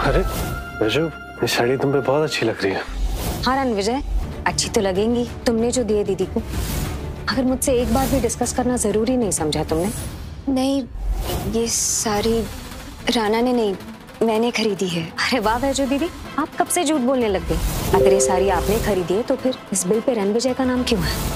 अरे वैजू, ये साड़ी तुम पे बहुत अच्छी लग रही है। हाँ रणविजय, अच्छी तो लगेंगी। तुमने जो दिए दीदी को, अगर मुझसे एक बार भी डिस्कस करना जरूरी नहीं समझा तुमने? नहीं, ये साड़ी राना ने नहीं, मैंने खरीदी है। अरे वाह वैजू दीदी, आप कब से झूठ बोलने लग गई? अगर ये साड़ी आपने खरीदी है तो फिर इस बिल पे रणविजय का नाम क्यों है?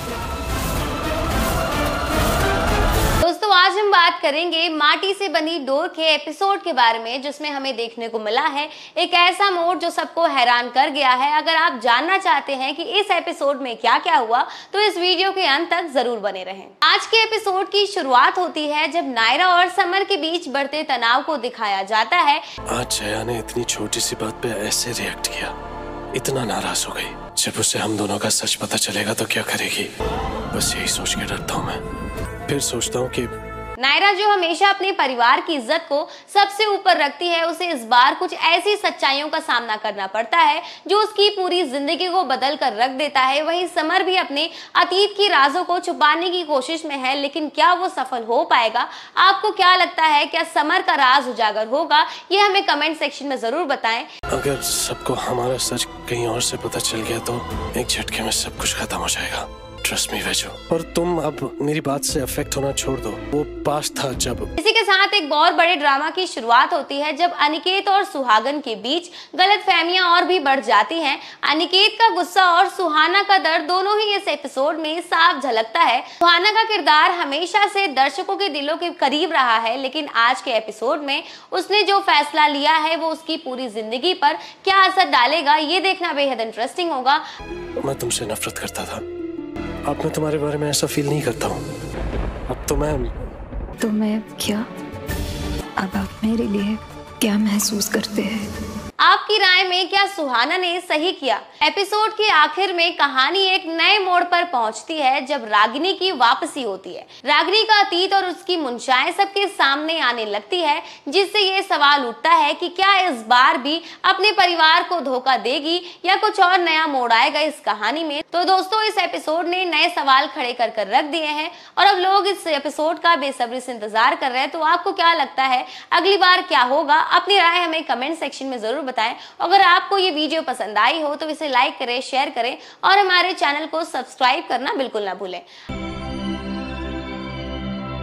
दोस्तों, आज हम बात करेंगे माटी से बनी डोर के एपिसोड के बारे में, जिसमें हमें देखने को मिला है एक ऐसा मोड़ जो सबको हैरान कर गया है। अगर आप जानना चाहते हैं कि इस एपिसोड में क्या क्या हुआ तो इस वीडियो के अंत तक जरूर बने रहें। आज के एपिसोड की शुरुआत होती है जब नायरा और समर के बीच बढ़ते तनाव को दिखाया जाता है। आज जया ने इतनी छोटी सी बात पे ऐसे रिएक्ट किया, इतना नाराज हो गई। जब उसे हम दोनों का सच पता चलेगा तो क्या करेगी? बस यही सोच के डरता हूँ मैं। फिर सोचता हूँ कि नायरा, जो हमेशा अपने परिवार की इज्जत को सबसे ऊपर रखती है, उसे इस बार कुछ ऐसी सच्चाइयों का सामना करना पड़ता है जो उसकी पूरी जिंदगी को बदल कर रख देता है। वहीं समर भी अपने अतीत की राजों को छुपाने की कोशिश में है, लेकिन क्या वो सफल हो पाएगा? आपको क्या लगता है, क्या समर का राज उजागर होगा? ये हमें कमेंट सेक्शन में जरूर बताएं। अगर सबको हमारा सच कहीं और से पता चल गया तो एक झटके में सब कुछ खत्म हो जाएगा। Trust me Vaiju. और तुम अब मेरी बात से अफेक्ट होना छोड़ दो। वो पास था जब। इसी के साथ एक बहुत बड़े ड्रामा की शुरुआत होती है जब अनिकेत और सुहागन के बीच गलतफहमियां और भी बढ़ जाती हैं। अनिकेत का गुस्सा और सुहाना का दर्द दोनों ही इस एपिसोड में साफ झलकता है। सुहाना का किरदार हमेशा से दर्शकों के दिलों के करीब रहा है, लेकिन आज के एपिसोड में उसने जो फैसला लिया है वो उसकी पूरी जिंदगी पर क्या असर डालेगा, ये देखना बेहद इंटरेस्टिंग होगा। मैं तुमसे नफरत करता था, अब मैं तुम्हारे बारे में ऐसा फील नहीं करता हूँ। अब तो मैं क्या? अब आप मेरे लिए क्या महसूस करते हैं? आपकी राय में क्या सुहाना ने सही किया? एपिसोड के आखिर में कहानी एक नए मोड़ पर पहुंचती है जब रागिनी की वापसी होती है। रागिनी का अतीत और उसकी मुंशाएं सबके सामने आने लगती है, जिससे ये सवाल उठता है कि क्या इस बार भी अपने परिवार को धोखा देगी या कुछ और नया मोड़ आएगा इस कहानी में। तो दोस्तों, इस एपिसोड ने नए सवाल खड़े कर कर रख दिए हैं और अब लोग इस एपिसोड का बेसब्री से इंतजार कर रहे हैं। तो आपको क्या लगता है, अगली बार क्या होगा? अपनी राय हमें कमेंट सेक्शन में जरूर बताएं। अगर आपको ये वीडियो पसंद आई हो तो इसे लाइक करें, शेयर करें और हमारे चैनल को सब्सक्राइब करना बिल्कुल ना भूलें।